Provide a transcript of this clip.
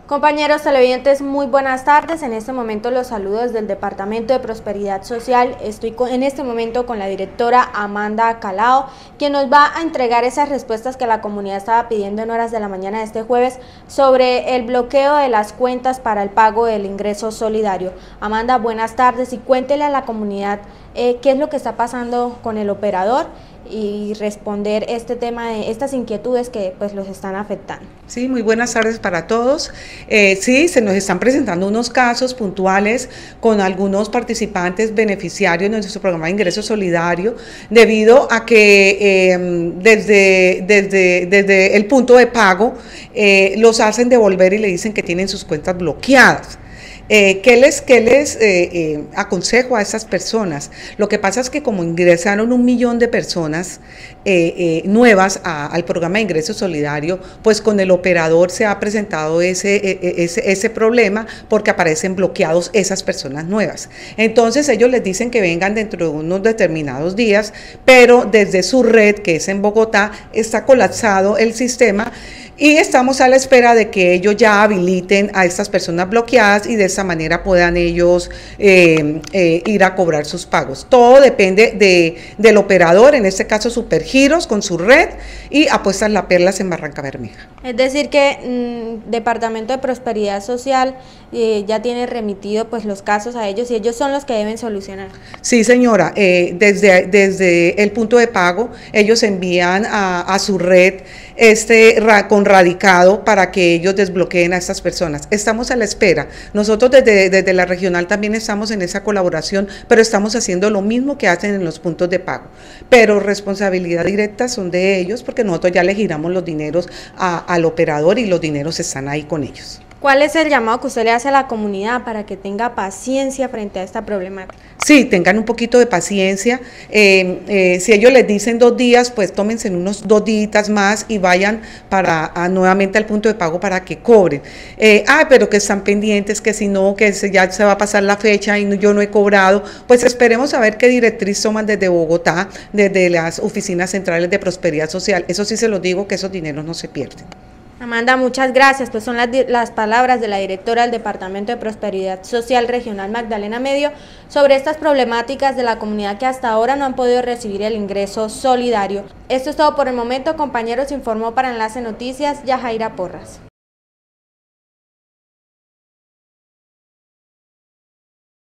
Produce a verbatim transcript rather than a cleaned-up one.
Compañeros televidentes, muy buenas tardes. En este momento los saludo desde el Departamento de Prosperidad Social. Estoy con, en este momento con la directora Amanda Calao, quien nos va a entregar esas respuestas que la comunidad estaba pidiendo en horas de la mañana de este jueves sobre el bloqueo de las cuentas para el pago del ingreso solidario. Amanda, buenas tardes y cuéntele a la comunidad eh, qué es lo que está pasando con el operador y responder este tema de estas inquietudes que pues los están afectando. Sí, muy buenas tardes para todos. Eh, sí, se nos están presentando unos casos puntuales con algunos participantes beneficiarios de nuestro programa de ingreso solidario, debido a que eh, desde, desde, desde el punto de pago eh, los hacen devolver y le dicen que tienen sus cuentas bloqueadas. Eh, ¿Qué les, qué les eh, eh, aconsejo a estas personas? Lo que pasa es que como ingresaron un millón de personas eh, eh, nuevas a, al programa de ingreso solidario, pues con el operador se ha presentado ese, ese, ese problema porque aparecen bloqueados esas personas nuevas. Entonces ellos les dicen que vengan dentro de unos determinados días, pero desde su red, que es en Bogotá, está colapsado el sistema. Y estamos a la espera de que ellos ya habiliten a estas personas bloqueadas y de esa manera puedan ellos eh, eh, ir a cobrar sus pagos. Todo depende de, del operador, en este caso Supergiros con su red y Apuestas La Perlas en Barranca Bermeja. Es decir que mmm, Departamento de Prosperidad Social eh, ya tiene remitido pues los casos a ellos y ellos son los que deben solucionar. Sí, señora, eh, desde, desde el punto de pago ellos envían a, a su red este con radicado para que ellos desbloqueen a estas personas. Estamos a la espera. Nosotros desde, desde la regional también estamos en esa colaboración, pero estamos haciendo lo mismo que hacen en los puntos de pago. Pero responsabilidad directa son de ellos porque nosotros ya le giramos los dineros a, al operador y los dineros están ahí con ellos. ¿Cuál es el llamado que usted le hace a la comunidad para que tenga paciencia frente a esta problemática? Sí, tengan un poquito de paciencia. Eh, eh, si ellos les dicen dos días, pues tómense unos dos días más y vayan para a, nuevamente al punto de pago para que cobren. Eh, ah, pero que están pendientes, que si no, que se, ya se va a pasar la fecha y no, yo no he cobrado. Pues esperemos a ver qué directriz toman desde Bogotá, desde las oficinas centrales de Prosperidad Social. Eso sí se los digo, que esos dineros no se pierden. Amanda, muchas gracias. Pues son las, las palabras de la directora del Departamento de Prosperidad Social Regional, Magdalena Medio, sobre estas problemáticas de la comunidad que hasta ahora no han podido recibir el ingreso solidario. Esto es todo por el momento, compañeros. Informó para Enlace Noticias Yajaira Porras.